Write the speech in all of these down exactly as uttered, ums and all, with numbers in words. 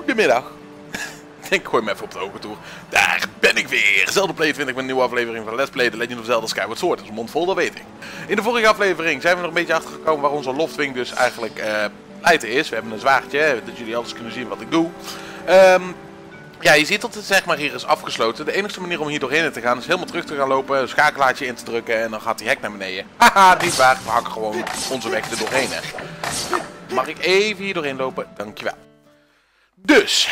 Goedemiddag. Ik denk, gooi me even op de ogen-tour. Daar ben ik weer. Zelda Play twintig met een nieuwe aflevering van Let's Play The Legend of Zelda Skyward Sword. Dat is een mond vol, dat weet ik. In de vorige aflevering zijn we nog een beetje achtergekomen waar onze Loftwing dus eigenlijk uh, pleiten is. We hebben een zwaardje, dat jullie alles kunnen zien wat ik doe. Um, ja, je ziet dat het zeg maar hier is afgesloten. De enige manier om hier doorheen te gaan is helemaal terug te gaan lopen, een schakelaartje in te drukken en dan gaat die hek naar beneden. Haha, niet waar. We hakken gewoon onze weg er doorheen. Hè. Mag ik even hier doorheen lopen? Dankjewel. Dus...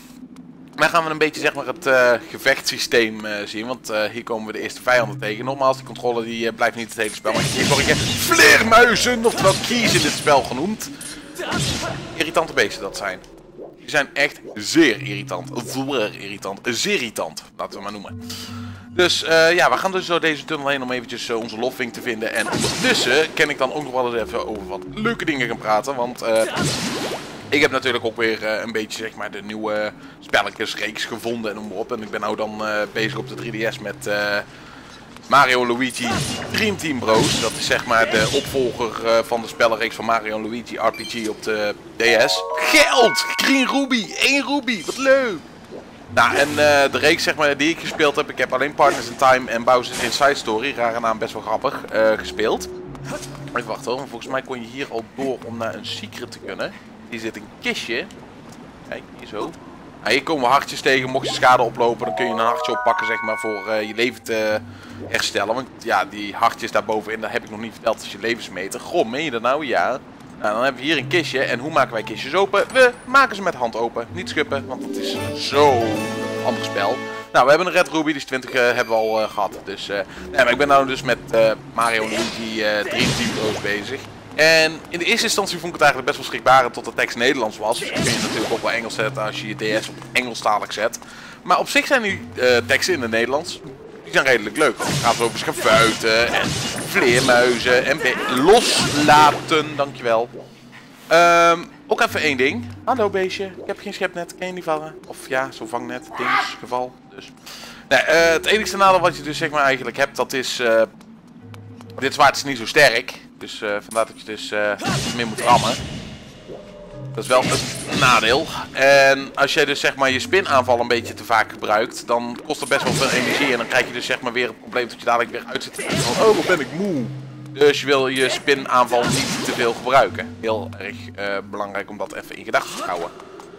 dan gaan we een beetje zeg maar het uh, gevechtssysteem uh, zien, want uh, hier komen we de eerste vijanden tegen. Nogmaals, die controle die uh, blijft niet het hele spel, maar hier word ik vleermuizen, oftewel keys in dit spel genoemd. Irritante beesten dat zijn. Die zijn echt zeer irritant, zeer irritant, zeer irritant, laten we maar noemen. Dus uh, ja, we gaan dus door deze tunnel heen om eventjes uh, onze Loftwing te vinden. En ondertussen kan ik dan ook nog wel eens even over wat leuke dingen gaan praten, want... Uh, ik heb natuurlijk ook weer uh, een beetje zeg maar de nieuwe spelletjesreeks gevonden en noem maar op. En ik ben nou dan uh, bezig op de drie D S met uh, Mario en Luigi Dream Team Bros. Dat is zeg maar de opvolger uh, van de spellenreeks van Mario en Luigi R P G op de D S. Geld! Green Ruby! één Ruby! Wat leuk! Nou, en uh, de reeks zeg maar die ik gespeeld heb, ik heb alleen Partners in Time en Bowser's Inside Story, rare naam, best wel grappig, uh, gespeeld. Even wachten hoor, want volgens mij kon je hier al door om naar een secret te kunnen. Hier zit een kistje. Kijk, hier zo. Nou, hier komen we hartjes tegen. Mocht je schade oplopen, dan kun je een hartje oppakken, zeg maar, voor uh, je leven te herstellen. Want ja, die hartjes daarbovenin, dat heb ik nog niet verteld, als je levensmeter. Goh, meen je dat nou? Ja. Nou, dan hebben we hier een kistje. En hoe maken wij kistjes open? We maken ze met hand open. Niet schuppen, want dat is zo'n ander spel. Nou, we hebben een Red Ruby, die is twintig uh, hebben we al uh, gehad. Dus, uh, nee, maar ik ben nou dus met uh, Mario en Luigi uh, Dream Team Bros bezig. En in de eerste instantie vond ik het eigenlijk best wel schrikbarend tot de tekst Nederlands was. Dus kun je natuurlijk ook wel Engels zetten als je je D S op Engelstalig zet. Maar op zich zijn die uh, teksten in het Nederlands, die zijn redelijk leuk. Het gaat over schavuiten en vleermuizen en loslaten, dankjewel. Um, ook even één ding. Hallo beestje, ik heb geen schepnet, kan je niet vangen? Of ja, zo'n vangnet, dings, geval. Dus. Nee, uh, het enige nadeel wat je dus zeg maar eigenlijk hebt, dat is... Uh, dit zwaard is niet zo sterk. Dus uh, vandaar dat je dus uh, meer moet rammen. Dat is wel een nadeel. En als jij dus zeg maar je spinaanval een beetje te vaak gebruikt, dan kost het best wel veel energie. En dan krijg je dus zeg maar weer het probleem dat je dadelijk weer uit zit te van, oh, wat ben ik moe. Dus je wil je spinaanval niet te veel gebruiken. Heel erg uh, belangrijk om dat even in gedachten te houden.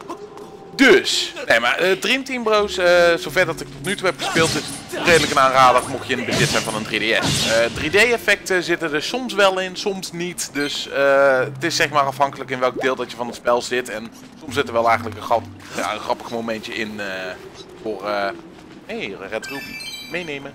Dus, nee maar uh, Dream Team Bros, uh, zover dat ik tot nu toe heb gespeeld, is redelijk een aanrader mocht je in bezit zijn van een drie D S. Uh, drie D effecten zitten er soms wel in, soms niet. Dus uh, het is zeg maar afhankelijk in welk deel dat je van het spel zit. En soms zit er wel eigenlijk een, grap, ja, een grappig momentje in uh, voor... Uh, hé, hey, Red Ruby. Meenemen.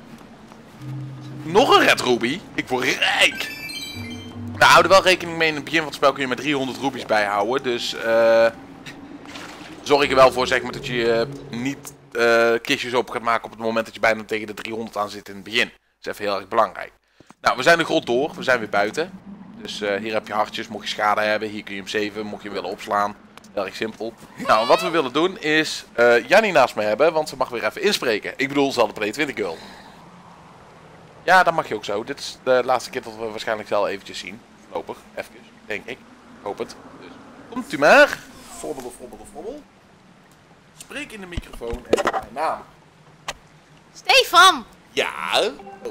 Nog een Red Ruby? Ik word rijk! Nou, hou er wel rekening mee, in het begin van het spel kun je met driehonderd rubies bijhouden. Dus... Uh, zorg er wel voor zeg maar, dat je uh, niet uh, kistjes open gaat maken op het moment dat je bijna tegen de driehonderd aan zit in het begin. Dat is even heel erg belangrijk. Nou, we zijn de grot door. We zijn weer buiten. Dus uh, hier heb je hartjes. Mocht je schade hebben, hier kun je hem saven. Mocht je hem willen opslaan. Heel erg simpel. Nou, wat we willen doen is uh, Jannie naast me hebben, want ze mag weer even inspreken. Ik bedoel, Zelda Play twintig girl. Ja, dat mag je ook zo. Dit is de laatste keer dat we waarschijnlijk wel eventjes zien. Voorlopig. Even, denk ik. Ik hoop het. Dus, komt u maar. Frobbel, frobbel, frobbel. Spreek in de microfoon en mijn naam. Stefan! Ja? Oh.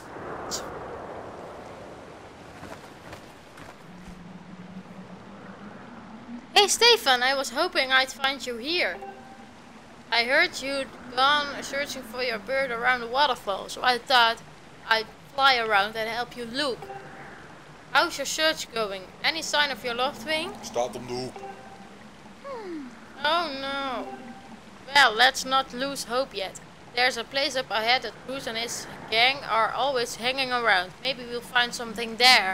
Hey Stefan, I was hoping I'd find you here. I heard you'd gone searching for your bird around the waterfall, so I thought I'd fly around and help you look. How's your search going? Any sign of your Loftwing? Staat om de hoek. Oh no. Well, let's not lose hope yet. There's a place up ahead that Bruce and his gang are always hanging around. Maybe we'll find something there.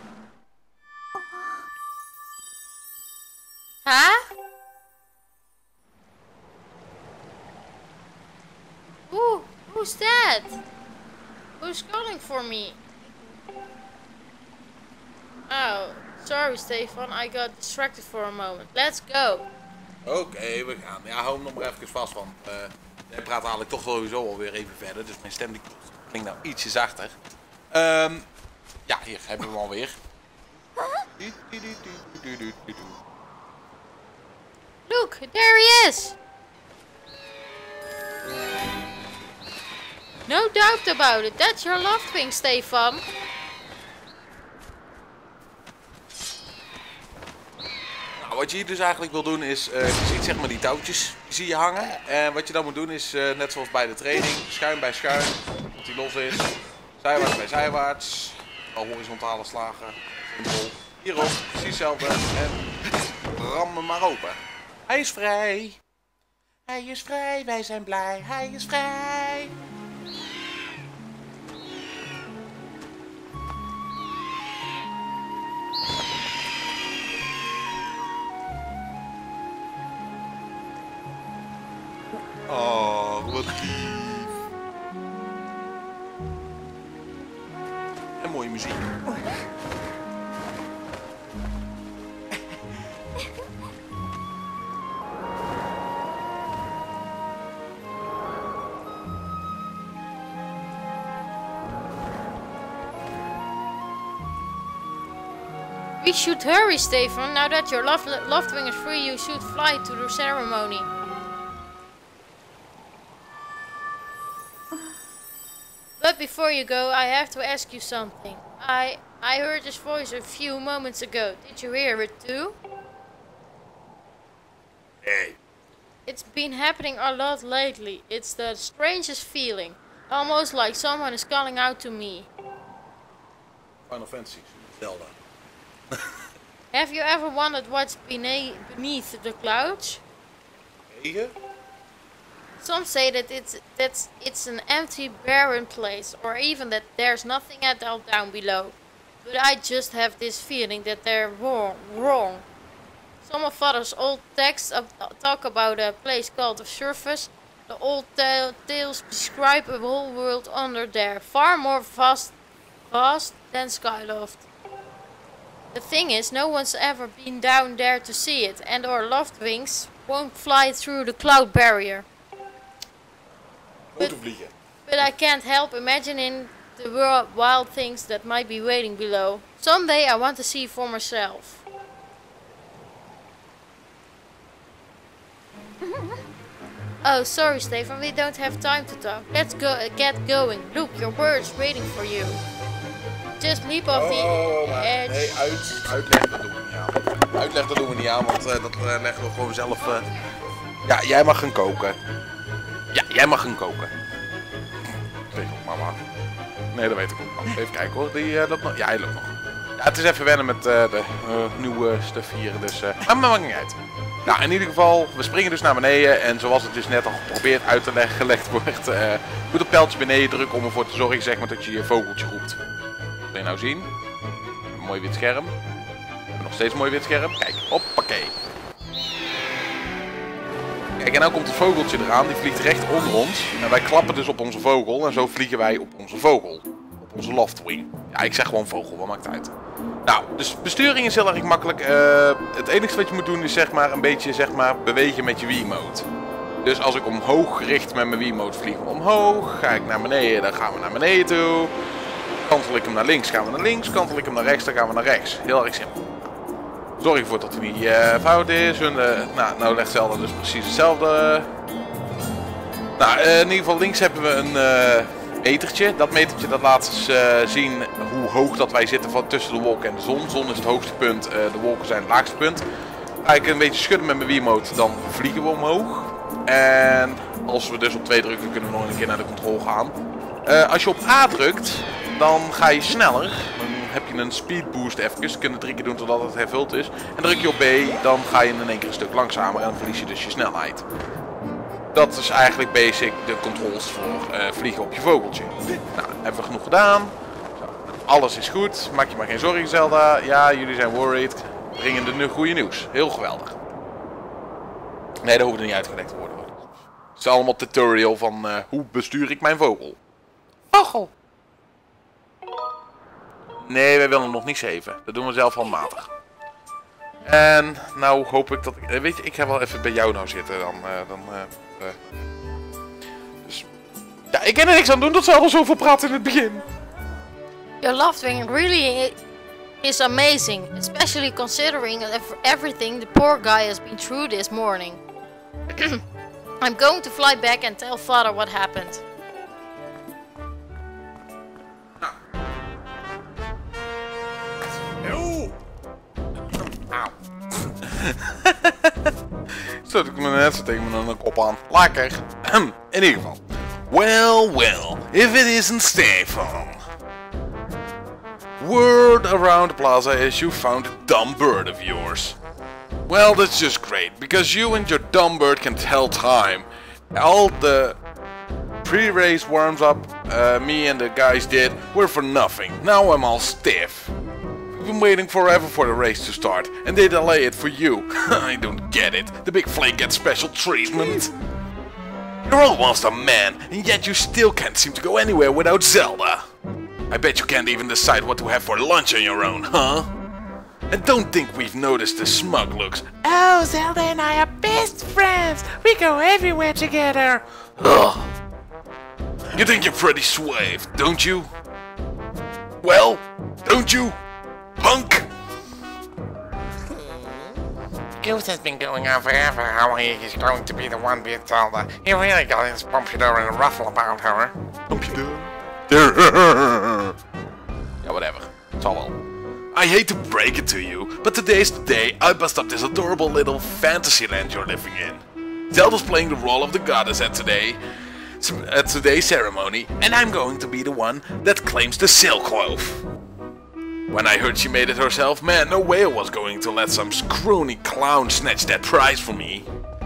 Huh? Who? Who's that? Who's calling for me? Oh, sorry Stefan, I got distracted for a moment. Let's go. Oké, okay, we gaan. Ja, hou hem nog maar even vast, want uh, jij praat eigenlijk toch sowieso alweer even verder. Dus mijn stem die klinkt nou ietsje zachter. Um, ja, hier hebben we hem alweer. Look, there he is! No doubt about it, that's your Loftwing, Stefan. Nou, wat je hier dus eigenlijk wil doen is, uh, je ziet zeg maar die touwtjes, die zie je hangen. En wat je dan moet doen is, uh, net zoals bij de training, schuin bij schuin, tot die los is. Zijwaarts bij zijwaarts, al horizontale slagen, simpel. Hierop, precies hetzelfde en ram hem maar open. Hij is vrij. Hij is vrij, wij zijn blij, hij is vrij. Oh, wat lief. En mooie muziek. We should hurry, Stefan. Now that your Loft Loftwing is free, you should fly to the ceremony. But before you go, I have to ask you something. I I heard his voice a few moments ago. Did you hear it too? Hey. It's been happening a lot lately. It's the strangest feeling. Almost like someone is calling out to me. Final Fantasy, Zelda. Have you ever wondered what's bene beneath the clouds? Regen? Some say that it's that it's an empty, barren place, or even that there's nothing at all down below. But I just have this feeling that they're wrong. Wrong. Some of Father's old texts uh, talk about a place called the surface. The old ta tales describe a whole world under there, far more vast, vast than Skyloft. The thing is, no one's ever been down there to see it, and our Loftwings won't fly through the cloud barrier. But, but I can't help imagining the world, wild things that might be waiting below. Someday I want to see for myself. Oh, sorry, Stefan, we don't have time to talk. Let's go uh, get going. Look, your bird's waiting for you. Just leap off the oh, maar edge. nee, uit, uitleg dat doen we niet aan. Uitleg dat doen we niet aan, want uh, dat uh, leggen we gewoon zelf. Uh... Ja, jij mag gaan koken. Ja, jij mag gaan koken. Tegen op mama. Nee, dat weet ik ook nog. Even kijken hoor, die uh, loopt nog. Ja, hij loopt nog. Ja, het is even wennen met uh, de uh, nieuwe stuff hier, dus uh, maar maakt niet uit. Nou, in ieder geval, we springen dus naar beneden en zoals het dus net al geprobeerd uit te leggen, gelegd wordt, uh, moet op pijltje beneden drukken om ervoor te zorgen zeg maar, dat je je vogeltje roept. Wat wil je nou zien? Een mooi wit scherm. Nog steeds een mooi wit scherm. Kijk, hoppakee. Kijk, en nou komt het vogeltje eraan, die vliegt recht onder ons. En wij klappen dus op onze vogel en zo vliegen wij op onze vogel. Op onze Loftwing. Ja, ik zeg gewoon vogel, wat maakt het uit. Nou, dus besturing is heel erg makkelijk. Uh, het enige wat je moet doen is zeg maar een beetje zeg maar, bewegen met je Wiimote. Dus als ik omhoog richt met mijn Wiimote vliegen we omhoog. Ga ik naar beneden, dan gaan we naar beneden toe. Kantel ik hem naar links, gaan we naar links. Kantel ik hem naar rechts, dan gaan we naar rechts. Heel erg simpel. Zorg ervoor dat hij niet uh, fout is. En, uh, nou, nou legt Zelda dus precies hetzelfde. Nou, uh, in ieder geval links hebben we een uh, metertje. Dat metertje dat laat dus, uh, zien hoe hoog dat wij zitten van tussen de wolken en de zon. De zon is het hoogste punt, uh, de wolken zijn het laagste punt. Ga ik een beetje schudden met mijn Wiimote, dan vliegen we omhoog. En als we dus op twee drukken, kunnen we nog een keer naar de controle gaan. Uh, als je op A drukt, dan ga je sneller. Dan heb je een speed boost even. Je kunt het drie keer doen totdat het hervuld is. En druk je op B, dan ga je in één keer een stuk langzamer en dan verlies je dus je snelheid. Dat is eigenlijk basic de controls voor uh, vliegen op je vogeltje. Nou, hebben we genoeg gedaan. Zo, alles is goed. Maak je maar geen zorgen, Zelda. Ja, jullie zijn worried. Brengen de nu goede nieuws. Heel geweldig. Nee, dat hoeft er niet uitgelegd te worden. Het is allemaal tutorial van uh, hoe bestuur ik mijn vogel. Vogel. Nee, wij willen nog niet zeven. Dat doen we zelf handmatig. En nou hoop ik dat ik... Weet je, ik ga wel even bij jou nou zitten. Dan, uh, dan, uh, uh. Dus, ja, ik kan er niks aan doen dat ze al zoveel praten in het begin. Your Loftwing really is amazing, especially considering ev- everything the poor guy has been through this morning. I'm going to fly back and tell father what happened. Auw. Stoot ik me net zo tegen mijn kop aan. Lekker. In ieder geval. Well, well, if it isn't Stefan. Word around the plaza is you found a dumb bird of yours. Well, that's just great, because you and your dumb bird can tell time. All the pre-race warms up uh, me and the guys did were for nothing. Now I'm all stiff. We've been waiting forever for the race to start, and they delay it for you. I don't get it. The big flake gets special treatment. You're almost a man, and yet you still can't seem to go anywhere without Zelda. I bet you can't even decide what to have for lunch on your own, huh? And don't think we've noticed the smug looks. Oh, Zelda and I are best friends. We go everywhere together. Ugh. You think you're pretty suave, don't you? Well, don't you, punk? Goose has been going on forever how he is going to be the one with Zelda. He really got his Pompidou in a ruffle about her. Pompidou? Yeah, whatever. It's all well. I hate to break it to you, but today's the day I bust up this adorable little fantasy land you're living in. Zelda's playing the role of the goddess at today, at today's ceremony, and I'm going to be the one that claims the Silk Loaf. When I heard she made it herself, man, no way I was going to let some scrawny clown snatch that prize from me.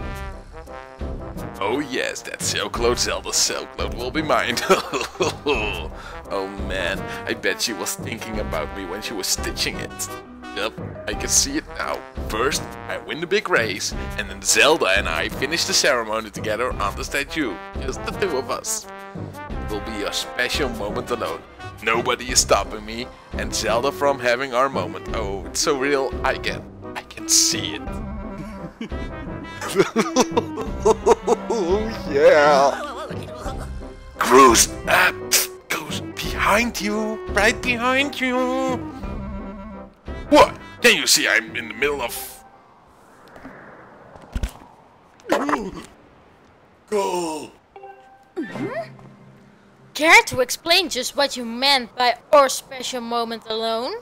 Oh yes, that Silk Load Zelda Silk Load will be mine. Oh man, I bet she was thinking about me when she was stitching it. Yep, I can see it now. First, I win the big race, and then Zelda and I finish the ceremony together on the statue. Just the two of us. It will be a special moment alone. Nobody is stopping me, and Zelda from having our moment. Oh, it's so real, I can, I can see it. Oh yeah. Groose, uh, goes behind you, right behind you. What? Can you see I'm in the middle of... Go. Care to explain just what you meant by our special moment alone?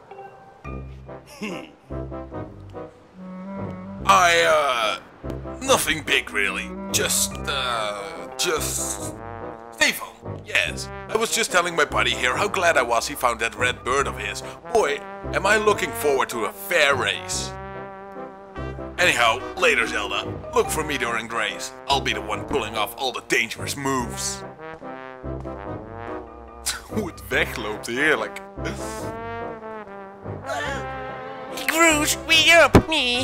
I, uh, nothing big really. Just, uh, just... Stefan, yes. I was just telling my buddy here how glad I was he found that red bird of his. Boy, am I looking forward to a fair race. Anyhow, later Zelda. Look for me during Grace. I'll be the one pulling off all the dangerous moves. Hoe het wegloopt, heerlijk. Groose, we up me.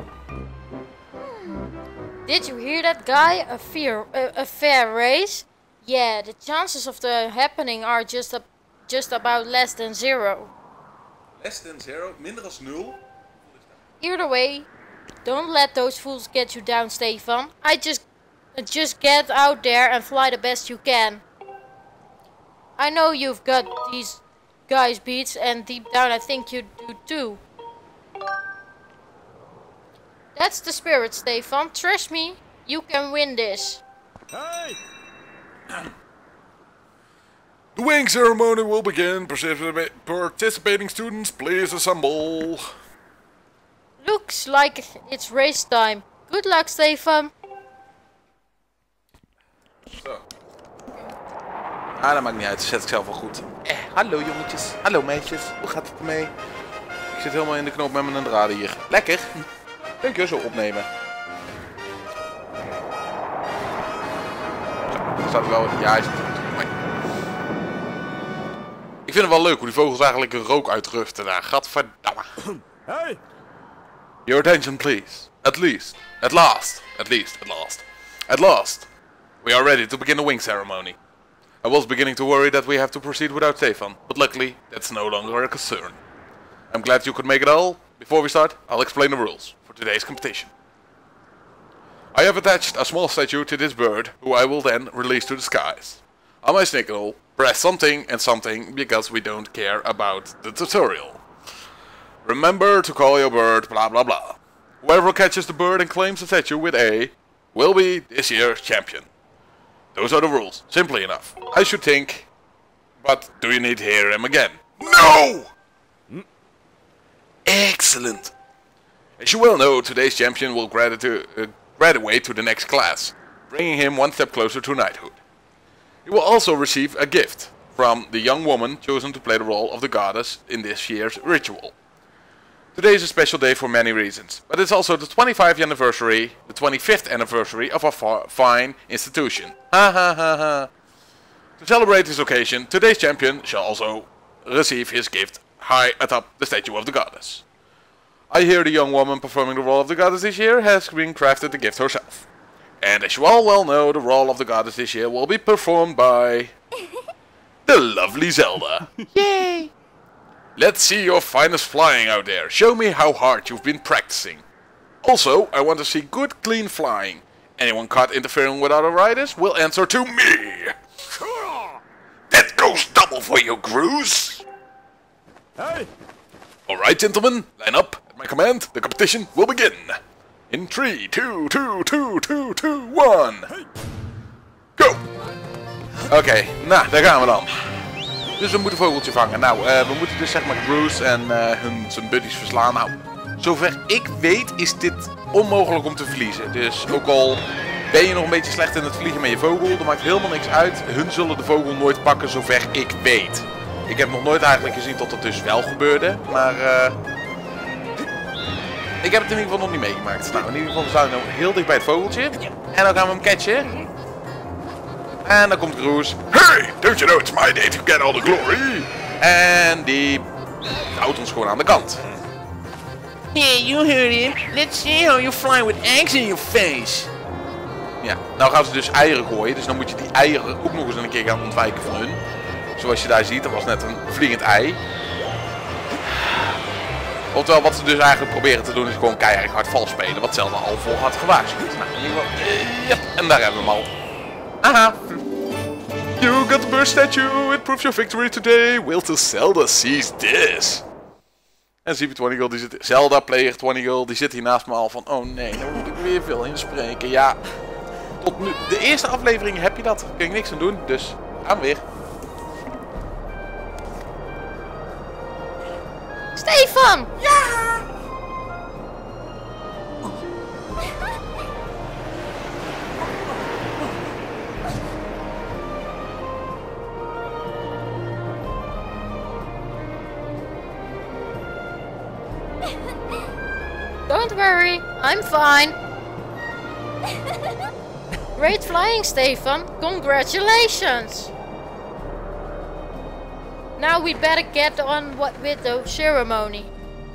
Did you hear that, guy? A fair, a, a fair race? Yeah, the chances of the happening are just a, just about less than zero. Less than zero? Minder als nul? Either way, don't let those fools get you down, Stefan. I just, just get out there and fly the best you can. I know you've got these guys beats, and deep down I think you do too. That's the spirit, Stefan. Trust me, you can win this. Hey! The weighing ceremony will begin. Participa- participating students, please assemble. Looks like it's race time. Good luck, Stefan. Zo. Ah, dat maakt niet uit. Dat zet ik zelf wel goed. Eh, hallo jongetjes. Hallo meisjes. Hoe gaat het ermee? Ik zit helemaal in de knoop met mijn draden hier. Lekker. Kun je zo opnemen. Zo, staat er wel... Ja, hij zit er goed. Mooi. Ik vind het wel leuk hoe die vogels eigenlijk een rook uitrusten daar. Gadverdamme. Hey! Your attention please. At least. At last. At least. At last. At last. We are ready to begin the wing ceremony. I was beginning to worry that we have to proceed without Stefan, but luckily that's no longer a concern. I'm glad you could make it all. Before we start, I'll explain the rules for today's competition. I have attached a small statue to this bird, who I will then release to the skies. On my signal, press something and something because we don't care about the tutorial. Remember to call your bird blah blah blah. Whoever catches the bird and claims the statue with A will be this year's champion. Those are the rules. Simply enough. I should think. But do you need to hear him again? No! Hmm? Excellent. As you well know, today's champion will graduate, uh, graduate to the next class, bringing him one step closer to knighthood. He will also receive a gift from the young woman chosen to play the role of the goddess in this year's ritual. Today is a special day for many reasons, but it's also the twenty-fifth anniversary, the twenty-fifth anniversary of our fine institution. Ha ha ha ha. To celebrate this occasion, today's champion shall also receive his gift high atop the statue of the goddess. I hear the young woman performing the role of the goddess this year has been crafted the gift herself. And as you all well know, the role of the goddess this year will be performed by the lovely Zelda. Yay! Let's see your finest flying out there. Show me how hard you've been practicing. Also, I want to see good, clean flying. Anyone caught interfering with other riders will answer to me. That goes double for you, Groose. Hey! Alright, gentlemen, line up. At my command, the competition will begin. In three, two, two, two, two, two, one. Go! Oké, okay, nou, daar gaan we dan. Dus we moeten een vogeltje vangen. Nou, uh, we moeten dus zeg maar Groose en uh, hun zijn buddies verslaan. Nou, zover ik weet is dit onmogelijk om te verliezen. Dus ook al ben je nog een beetje slecht in het vliegen met je vogel, dat maakt helemaal niks uit. Hun zullen de vogel nooit pakken zover ik weet. Ik heb nog nooit eigenlijk gezien dat dat dus wel gebeurde, maar uh, ik heb het in ieder geval nog niet meegemaakt. Nou, in ieder geval we staan nu heel dicht bij het vogeltje. En dan gaan we hem catchen. En dan komt Groose. Hey, don't you know it's my day to get all the glory? En die houdt ons gewoon aan de kant. Hey, you heard him. Let's see how you fly with eggs in your face. Ja, nou gaan ze dus eieren gooien. Dus dan moet je die eieren ook nog eens een keer gaan ontwijken van hun. Zoals je daar ziet, dat was net een vliegend ei. Oftewel, wat ze dus eigenlijk proberen te doen is gewoon keihard hard vals spelen. Wat Zelda al voor had gewaarschuwd. Nou, in ieder geval, uh, yep, en daar hebben we hem al. Aha! You got the bird statue, it proves your victory today. Will till Zelda sees this. En C P twintig Girl, die zit... Zelda, Player twintig Girl, die zit hier naast me al van... Oh nee, dan moet ik weer veel inspreken. Ja, tot nu... De eerste aflevering heb je dat. Daar kun je niks aan doen, dus gaan we weer. Stefan! Ja! Don't worry, I'm fine. Great flying, Stefan. Congratulations. Now we better get on what with the ceremony.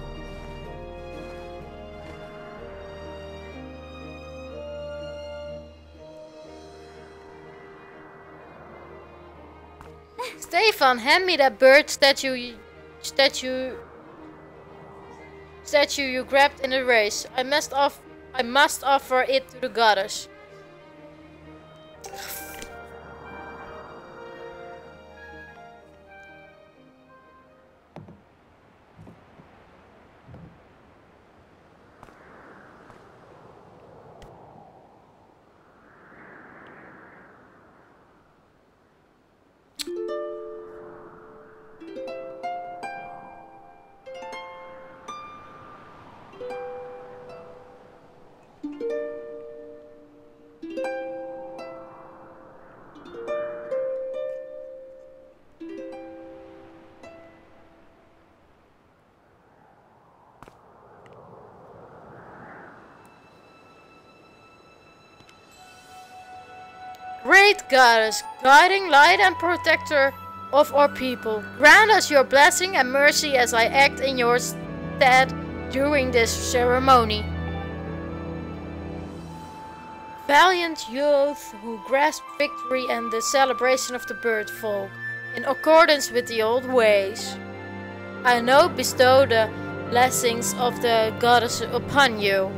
Stefan, hand me that bird statue statue statue you grabbed in the race. I must off I must offer it to the goddess. Great goddess, guiding light and protector of our people, grant us your blessing and mercy as I act in your stead during this ceremony. Valiant youth who grasp victory and the celebration of the bird folk, in accordance with the old ways. I now bestow the blessings of the goddess upon you.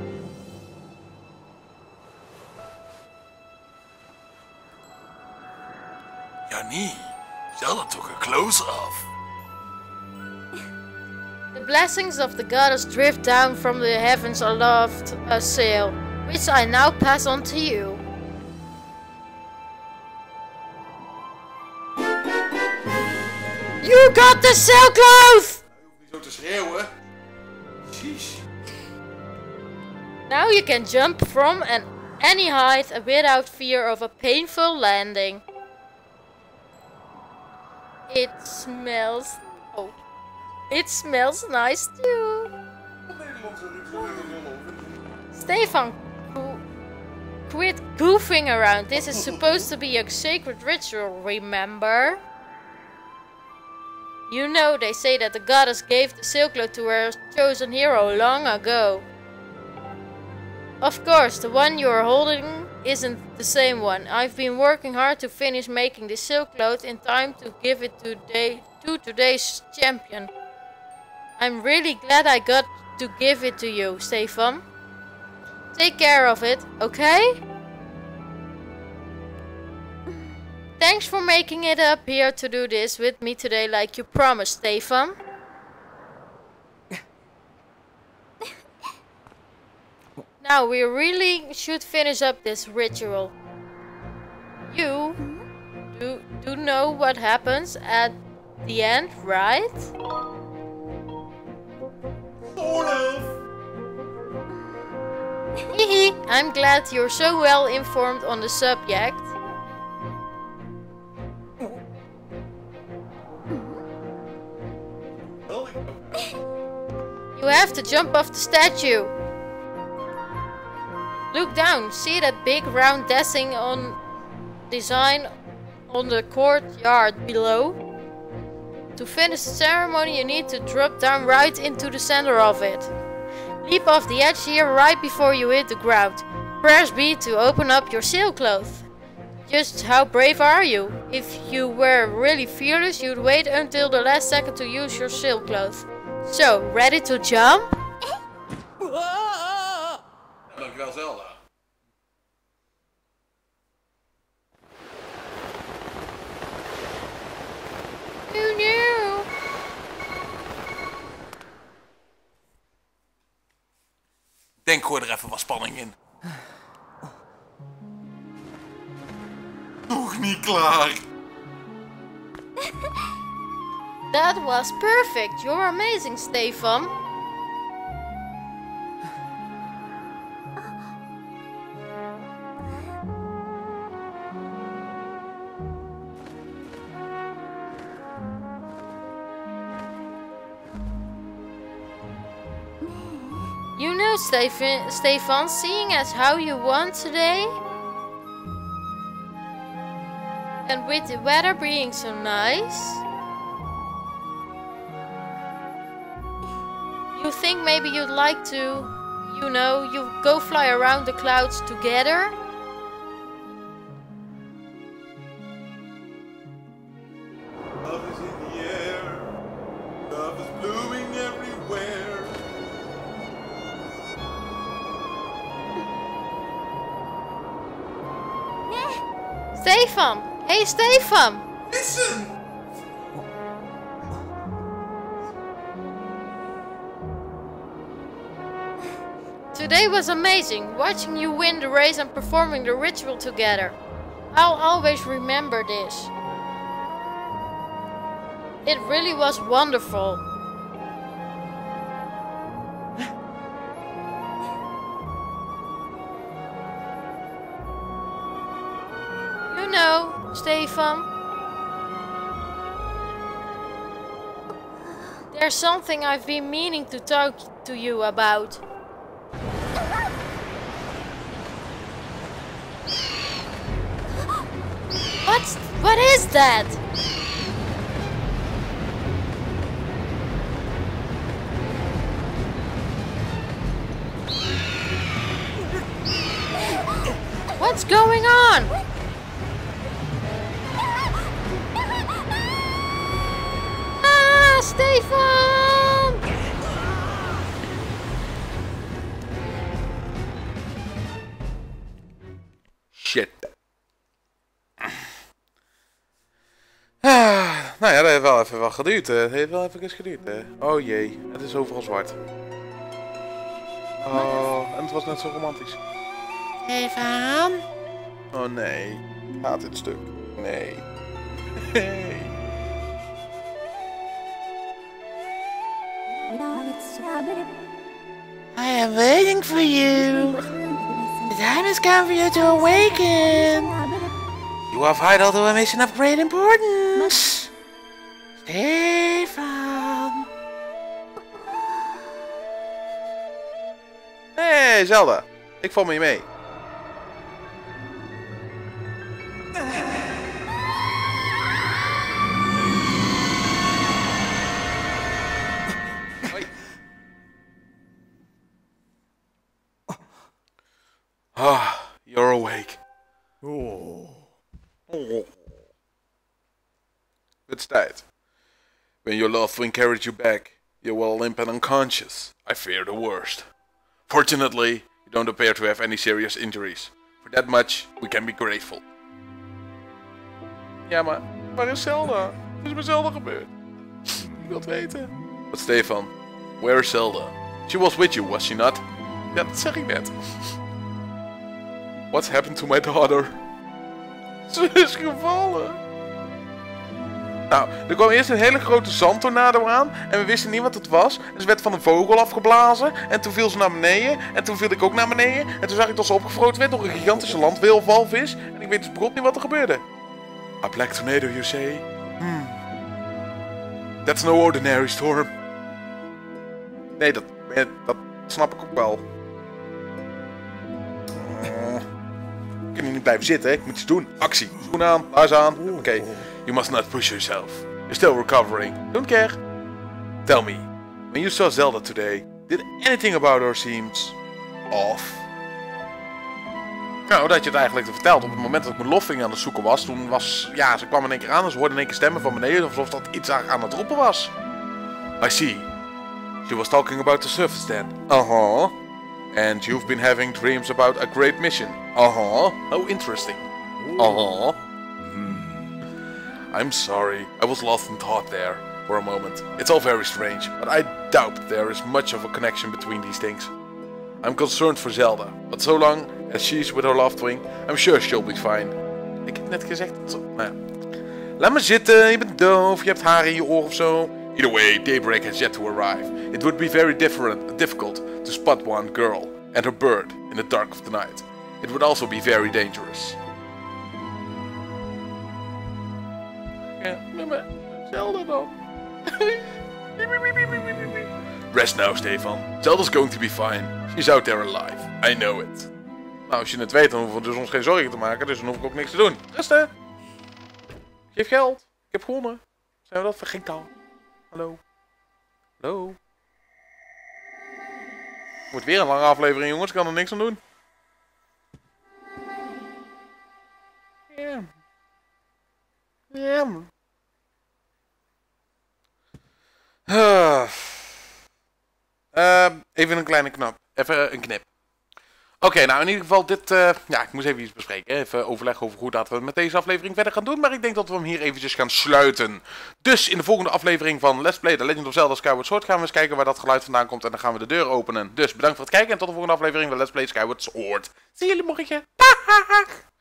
Ja, nee. Zelda took her clothes off. The blessings of the goddess drift down from the heavens aloft a sail, which I now pass on to you. You got the sailcloth! Niet zo te schreeuwen. Jeez. Now you can jump from an any height without fear of a painful landing. It smells... Oh. It smells nice too. Stefan, qu quit goofing around. This is supposed to be a sacred ritual, remember? You know, they say that the goddess gave the Silkcloth to her chosen hero long ago. Of course, the one you are holding isn't the same one. I've been working hard to finish making the Silkcloth in time to give it to, day, to today's champion. I'm really glad I got to give it to you, Stefan. Take care of it, okay? Thanks for making it up here to do this with me today like you promised, Stefan. Now we really should finish up this ritual. You do, do know what happens at the end, right? Sort of. Hehe, I'm glad you're so well informed on the subject. You have to jump off the statue. Look down, see that big round dashing on design on the courtyard below? To finish the ceremony you need to drop down right into the center of it. Leap off the edge here right before you hit the ground. Press B to open up your sailcloth. Just how brave are you? If you were really fearless, you'd wait until the last second to use your sailcloth. So, ready to jump? Dankjewel Zelda. Oh no! Denk gooi er even wat spanning in. Nog niet klaar. That was perfect. You're amazing, Stefan. You know, Stefan, Stefan, seeing as how you won today, and with the weather being so nice, you think maybe you'd like to, you know, you go fly around the clouds together? Love is in the air. Love is blooming everywhere. Stefan! Hey Stefan! Listen! Today was amazing, watching you win the race and performing the ritual together. I'll always remember this. It really was wonderful. You know, Stefan, there's something I've been meaning to talk to you about. What's, what is that? What's going on? Ah, Stefan! Shit. Ah. nou ja, dat heeft wel even wel geduurd. hè. Het heeft wel even geduurd. Hè. Oh jee, het is overal zwart. Oh, en het was net zo romantisch. Stefan? Oh nee, gaat dit stuk. Nee. Nee. I am waiting for you. The time has come for you to awaken. You are vital to a mission of great importance. Stefan. Hey Zelda, ik val met je mee. Ah, you're awake. Oh. Oh. It's tijd. When your loved one carried you back, you were limp and unconscious. I fear the worst. Fortunately, you don't appear to have any serious injuries. For that much, we can be grateful. Ja, maar waar is Zelda? Wat is met Zelda gebeurd? Ik wil het weten. But Stefan, where is Zelda? She was with you, was she not? Ja, dat zeg ik net. What's happened to my daughter? Ze is gevallen. Nou, er kwam eerst een hele grote zandtornado aan en we wisten niet wat het was. En ze werd van een vogel afgeblazen en toen viel ze naar beneden en toen viel ik ook naar beneden. En toen zag ik dat ze opgefroten werd door een gigantische landweelwalvis en ik weet dus begot niet wat er gebeurde. A black tornado, you say? Hmm. That's no ordinary storm. Nee, dat, dat snap ik ook wel. Ik kan hier niet blijven zitten, hè? Ik moet iets doen. Actie. Schoen aan, laars aan. Oké. Okay. You must not push yourself. You're still recovering. Don't care. Tell me, when you saw Zelda today, did anything about her seems off? Nou, dat je het eigenlijk verteld. Op het moment dat ik mijn loffing aan het zoeken was, toen was, ja, ze kwam in één keer aan en ze hoorde in één keer stemmen van beneden, alsof dat iets aan het roepen was. I see. She was talking about the surface then. Uh-huh. And you've been having dreams about a great mission. Uh-huh. Oh, interesting. Uh-huh. I'm sorry. I was lost in thought there for a moment. It's all very strange, but I doubt there is much of a connection between these things. I'm concerned for Zelda, but so long as she's with her loved one, I'm sure she'll be fine. Ik heb net gezegd dat zo... Nou ja. Laat me zitten, je bent doof, je hebt haar in je oor of zo. Either way, daybreak has yet to arrive. It would be very different, difficult to spot one girl and her bird in the dark of the night. It would also be very dangerous. Ja, maar Zelda dan. Rest now, Stefan. Zelda's going to be fine. She's out there alive. I know it. Nou, als je het weet, dan hoeven we dus ons geen zorgen te maken, dus dan hoef ik ook niks te doen. Rusten! Geef geld. Ik heb gewonnen. Zijn we dat vergeten al? Hallo? Hallo? Wordt weer een lange aflevering, jongens. Ik kan er niks aan doen. Ja. Ja. Uh. Uh, even een kleine knap. Even een knip. Oké, okay, nou in ieder geval dit... Uh, ja, ik moest even iets bespreken. Even overleggen over hoe dat we met deze aflevering verder gaan doen. Maar ik denk dat we hem hier eventjes gaan sluiten. Dus in de volgende aflevering van Let's Play The Legend of Zelda Skyward Sword gaan we eens kijken waar dat geluid vandaan komt. En dan gaan we de deur openen. Dus bedankt voor het kijken en tot de volgende aflevering van Let's Play Skyward Sword. Zie jullie morgen. Dag!